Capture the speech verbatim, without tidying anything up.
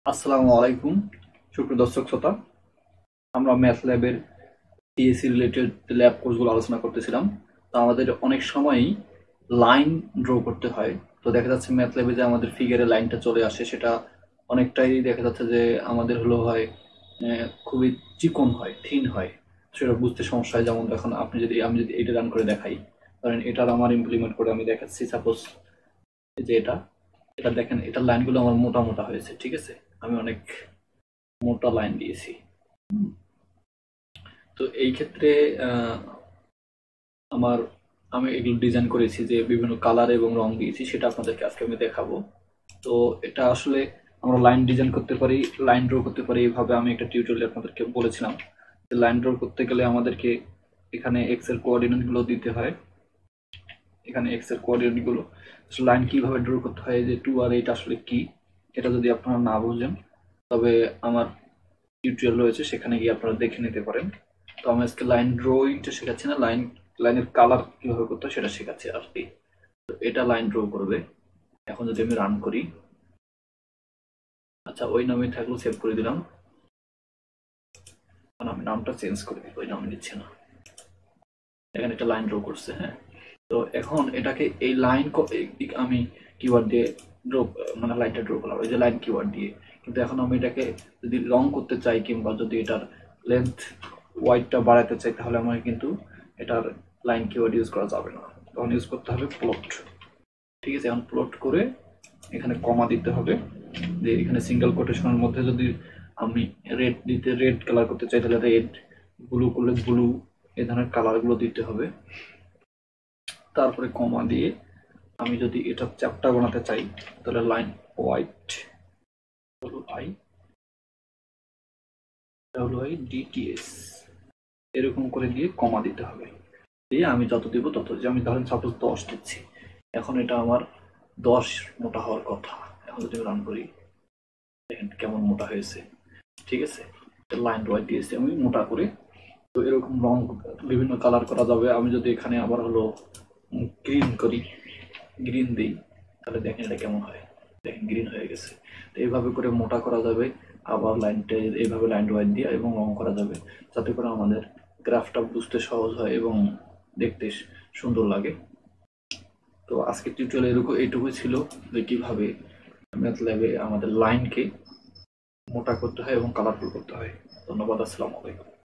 আসসালামু আলাইকুম সুপ্রিয় দর্শক শ্রোতা, আমরা ম্যাথ ল্যাবের সিএসসি রিলেটেড ল্যাব কোর্সগুলো আলোচনা করতেছিলাম। তো আমাদের অনেক সময়ই লাইন ড্র করতে হয়। তো দেখা যাচ্ছে ম্যাথ ল্যাবে যে আমাদের ফিগারে লাইনটা চলে আসে সেটা অনেকটাই দেখা যাচ্ছে যে আমাদের হলো হয় খুবই চিকন হয়, থিন হয়, সেটা বুঝতে সমস্যা হয়। যেমন এখন আপনি যদি আমি যদি এটা রান করে দেখাই, ধরেন এটার আমার ইমপ্লিমেন্ট করে আমি দেখাচ্ছি, সাপোজ যে এটা এটা দেখেন, এটার লাইনগুলো আমার মোটা মোটা হয়েছে, ঠিক আছে, আমি অনেক মোটা লাইন দিয়েছি। তো এই ক্ষেত্রে আমার আমি এগুলো ডিজাইন করেছি যে বিভিন্ন কালার এবং রং দিয়েছি, সেটা আপনাদেরকে আজকে আমি দেখাবো। তো এটা আসলে আমরা লাইন ডিজাইন করতে পারি, লাইন ড্র করতে পারি এইভাবে। আমি একটা টিউটোরিয়াল আপনাদেরকে বলেছিলাম যে লাইন ড্র করতে গেলে আমাদেরকে এখানে এক্স এর কোঅর্ডিনেট গুলো দিতে হয়। এখানে এক্স এর কোঅর্ডিনেট গুলো লাইন কিভাবে ড্র করতে হয়, যে টু আর এইট আসলে কি, এটা যদি আপনারা না বুঝেন তবে আমার টিউটোরিয়াল রয়েছে, সেখানে গিয়ে আপনারা দেখে নিতে পারেন। তো আমি আজকে লাইন ড্রয়িংটা শেখাচ্ছি না, লাইন লাইনের কালার কিভাবে করতে হয় সেটা শেখাচ্ছি আর কি। তো এটা লাইন ড্র করবে। এখন যদি আমি রান করি, আচ্ছা ওই নামে থাকলেও সেভ করে দিলাম, কারণ আমি নামটা চেঞ্জ করে দিই, ওই নামে দিচ্ছি না। এখানে এটা লাইন ড্র করছে, হ্যাঁ। তো এখন এটাকে এই লাইন আমি কিওয়ার্ড দিয়ে ড্র, মানে লাইনটা ড্র করলাম এই যে লাইন কিওয়ার্ড দিয়ে। কিন্তু এখন আমি এটাকে যদি রং করতে চাই কিংবা যদি এটার লেন্থ ওয়াইডটা বাড়াতে চাই, তাহলে আমাকে কিন্তু এটার লাইন কিওয়ার্ড ইউজ করা যাবে না, তখন ইউজ করতে হবে প্লট। ঠিক আছে, এখন প্লট করে এখানে কমা দিতে হবে। যে এখানে সিঙ্গেল কোটেশনের মধ্যে যদি আমি রেড দিতে রেড কালার করতে চাই, তাহলে রেড, ব্লু করলে ব্লু, এই ধরনের কালারগুলো দিতে হবে। তারপরে কমা দিয়ে আমি যদি এটা চ্যাপ্টার বানাতে চাই, তাহলে line white I W I DTS এরকম করে দিয়ে কমা দিতে হবে। দিয়ে আমি যত দিব তত, যে আমি ধরেন সাপোজ দশ দিচ্ছি, এখন এটা আমার দশ মোটা হওয়ার কথা। এখন যদি রান করি, দেখেন কেমন মোটা হয়েছে। ঠিক আছে, লাইন হোয়াইট দিয়েছি আমি মোটা করে। তো এরকম রং বিভিন্ন কালার করা যাবে। আমি যদি এখানে আবার হলো গ্রিন করি, গ্রিন দিই, তাহলে দেখেন এটা কেমন হয়, দেখেন গ্রিন হয়ে গেছে। তো এইভাবে করে মোটা করা যাবে, আবার লাইনটা এইভাবে লাইন হোয়াইট দিয়ে এবং রং করা যাবে, যাতে করে আমাদের গ্রাফটা বুঝতে সহজ হয় এবং দেখতে সুন্দর লাগে। তো আজকের টিউটোরিয়াল এরকম এইটুকুই ছিল, যে কিভাবে ম্যাথল্যাবে আমাদের লাইনকে মোটা করতে হয় এবং কালারফুল করতে হয়। ধন্যবাদ, আসসালামু আলাইকুম।